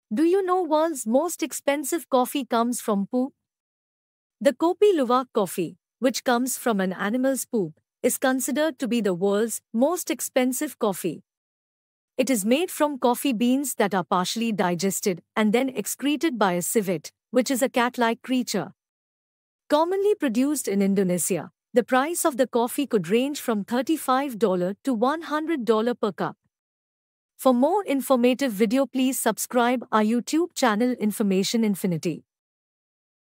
Do you know world's most expensive coffee comes from poop? The Kopi Luwak coffee, which comes from an animal's poop, is considered to be the world's most expensive coffee. It is made from coffee beans that are partially digested and then excreted by a civet, which is a cat-like creature. Commonly produced in Indonesia, the price of the coffee could range from $35 to $100 per cup. For more informative video, please subscribe our YouTube channel Information Infinity.